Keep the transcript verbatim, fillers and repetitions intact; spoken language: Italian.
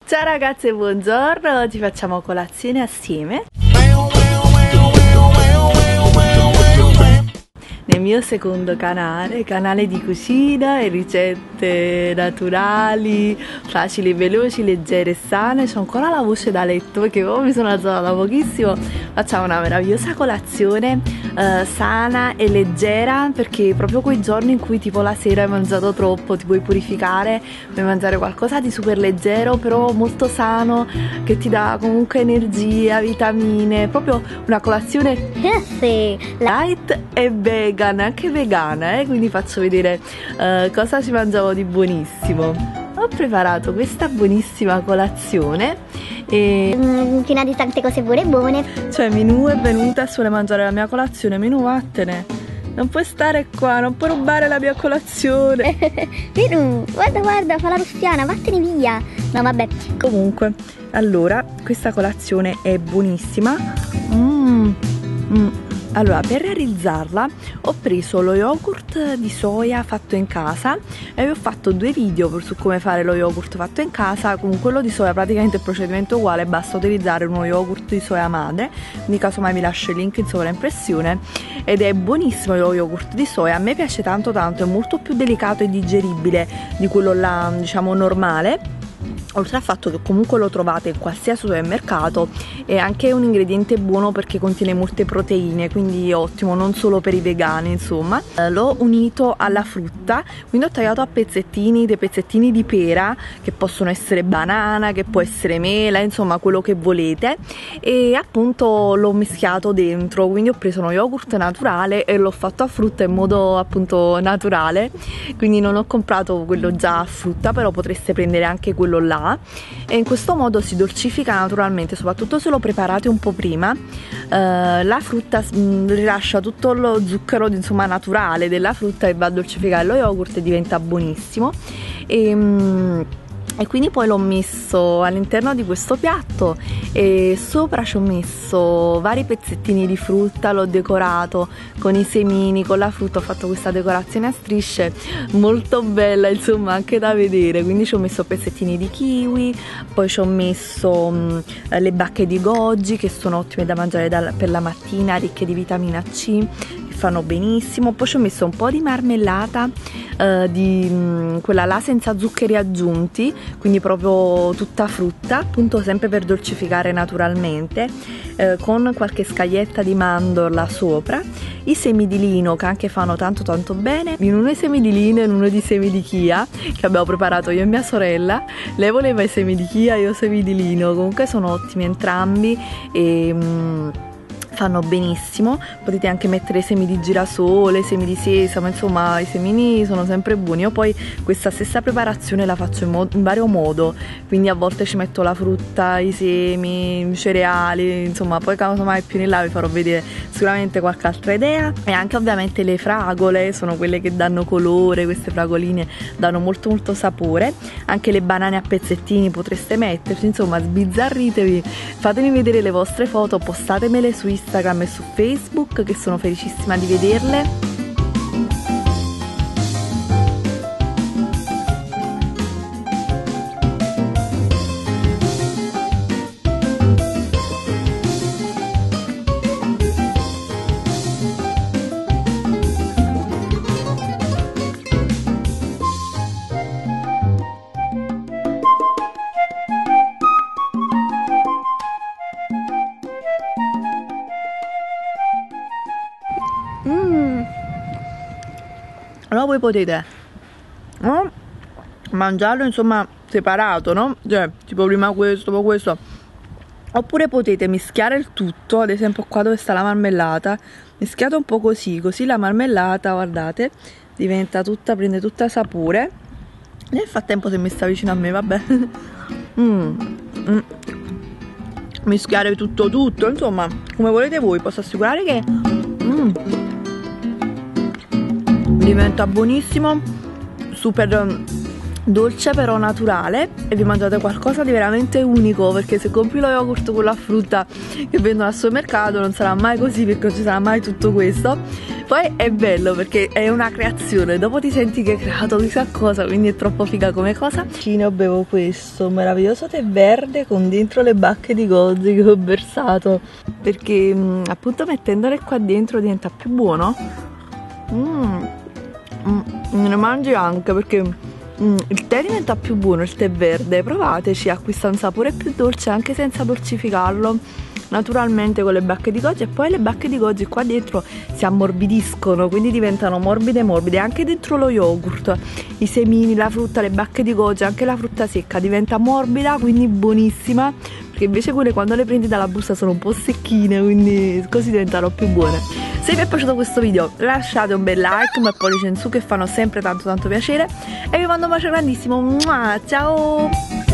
Ciao ragazze, buongiorno, oggi facciamo colazione assieme nel mio secondo canale, canale di cucina e ricette naturali, facili, veloci, leggere e sane. C'ho ancora la voce da letto perché oh, mi sono alzata da pochissimo. Facciamo una meravigliosa colazione eh, sana e leggera, perché proprio quei giorni in cui tipo la sera hai mangiato troppo, ti puoi purificare, puoi mangiare qualcosa di super leggero però molto sano, che ti dà comunque energia, vitamine, proprio una colazione healthy, light e vegan, anche vegana, eh? Quindi faccio vedere uh, cosa ci mangiamo di buonissimo. Ho preparato questa buonissima colazione e mm, piena di tante cose buone buone. Cioè Minù è venuta e suole mangiare la mia colazione. Minù, vattene, non puoi stare qua, non puoi rubare la mia colazione. Minù, guarda guarda, fa la rustiana, vattene via. No vabbè. Comunque, allora, questa colazione è buonissima. Mmm, mm. Allora, per realizzarla ho preso lo yogurt di soia fatto in casa e vi ho fatto due video su come fare lo yogurt fatto in casa. Con quello di soia praticamente il procedimento è uguale, basta utilizzare uno yogurt di soia madre, quindi casomai vi lascio il link in sovraimpressione. Ed è buonissimo lo yogurt di soia, a me piace tanto tanto, è molto più delicato e digeribile di quello là, diciamo, normale. Oltre al fatto che comunque lo trovate in qualsiasi supermercato, è anche un ingrediente buono perché contiene molte proteine, quindi è ottimo non solo per i vegani, insomma. Eh, l'ho unito alla frutta, quindi ho tagliato a pezzettini, dei pezzettini di pera, che possono essere banana, che può essere mela, insomma quello che volete, e appunto l'ho mischiato dentro, quindi ho preso uno yogurt naturale e l'ho fatto a frutta in modo appunto naturale, quindi non ho comprato quello già a frutta, però potreste prendere anche quello là. E in questo modo si dolcifica naturalmente, soprattutto se lo preparate un po' prima. Eh, la frutta mh, rilascia tutto lo zucchero, insomma, naturale della frutta e va a dolcificare lo yogurt e diventa buonissimo. E, mh, e quindi poi l'ho messo all'interno di questo piatto e sopra ci ho messo vari pezzettini di frutta, l'ho decorato con i semini, con la frutta, ho fatto questa decorazione a strisce molto bella, insomma, anche da vedere. Quindi ci ho messo pezzettini di kiwi, poi ci ho messo mh, le bacche di goji, che sono ottime da mangiare da, per la mattina, ricche di vitamina C, fanno benissimo. Poi ci ho messo un po' di marmellata eh, di mh, quella là senza zuccheri aggiunti, quindi proprio tutta frutta, appunto sempre per dolcificare naturalmente, eh, con qualche scaglietta di mandorla sopra, i semi di lino che anche fanno tanto tanto bene, in uno i semi di lino e in uno di semi di chia che abbiamo preparato io e mia sorella. Lei voleva i semi di chia, io semi di lino, comunque sono ottimi entrambi e mh, fanno benissimo. Potete anche mettere semi di girasole, semi di sesamo, insomma i semini sono sempre buoni. Io poi questa stessa preparazione la faccio in, mo in vario modo, quindi a volte ci metto la frutta, i semi, i cereali, insomma poi casomai più in là vi farò vedere sicuramente qualche altra idea. E anche ovviamente le fragole sono quelle che danno colore, queste fragoline danno molto molto sapore. Anche le banane a pezzettini potreste metterci, insomma sbizzarritevi, fatemi vedere le vostre foto, postatemele su Instagram Instagram e su Facebook, che sono felicissima di vederle. Mm. Allora voi potete no? mangiarlo insomma separato, no? Cioè tipo prima questo, poi questo, oppure potete mischiare il tutto. Ad esempio qua dove sta la marmellata, mischiate un po' così, così la marmellata, guardate, diventa tutta, prende tutta sapore. Nel frattempo, se mi sta vicino a me, vabbè. mm. Mm. Mischiare tutto tutto, insomma come volete voi. Posso assicurare che mm. diventa buonissimo, super dolce però naturale, e vi mangiate qualcosa di veramente unico, perché se compri lo yogurt con la frutta che vendono al supermercato non sarà mai così, perché non ci sarà mai tutto questo. Poi è bello perché è una creazione, dopo ti senti che hai creato chissà cosa, quindi è troppo figa come cosa. Io bevo questo meraviglioso tè verde con dentro le bacche di goji che ho versato, perché mh, appunto mettendole qua dentro diventa più buono. Mm. Mm. Me ne mangi anche perché Mm, il tè diventa più buono, il tè verde, provateci, acquista un sapore più dolce anche senza dolcificarlo, naturalmente con le bacche di goji. E poi le bacche di goji qua dentro si ammorbidiscono, quindi diventano morbide morbide, anche dentro lo yogurt, i semini, la frutta, le bacche di goji, anche la frutta secca diventa morbida, quindi buonissima, perché invece quelle quando le prendi dalla busta sono un po' secchine, quindi così diventano più buone. Se vi è piaciuto questo video lasciate un bel like, un bel pollice in su che fanno sempre tanto tanto piacere, e vi mando un bacio grandissimo, ciao!